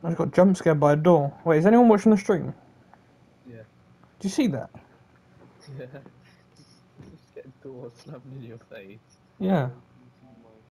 I just got jump scared by a door. Wait, is anyone watching the stream? Yeah. Do you see that? Yeah. Just get a door slammed in your face. Yeah.